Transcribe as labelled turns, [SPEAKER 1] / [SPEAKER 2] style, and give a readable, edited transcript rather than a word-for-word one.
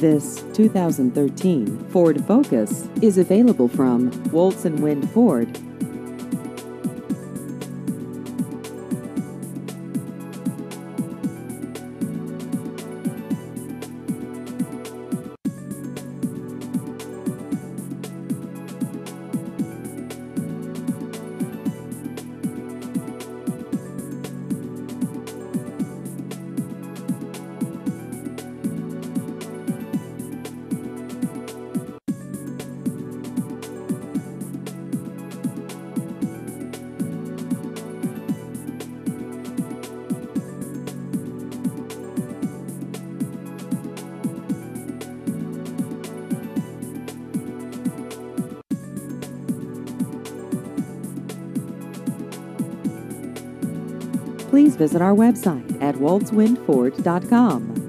[SPEAKER 1] This 2013 Ford Focus is available from Woltz & Wind Ford. Please visit our website at woltzwindford.com.